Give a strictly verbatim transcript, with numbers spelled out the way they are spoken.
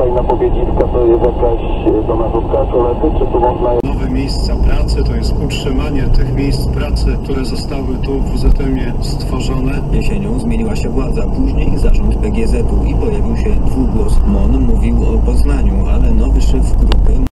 kolejna Pobiedziska to jest jakaś donarzówka koledzy, czy tu można... Nowe miejsca pracy to jest utrzymanie tych miejsc pracy, które zostały tu w W Z M-ie stworzone. Jesienią zmieniła się władza, później zarząd P G Z-u i pojawił się dwugłos. M O N mówił o Poznaniu, ale nowy szef grupy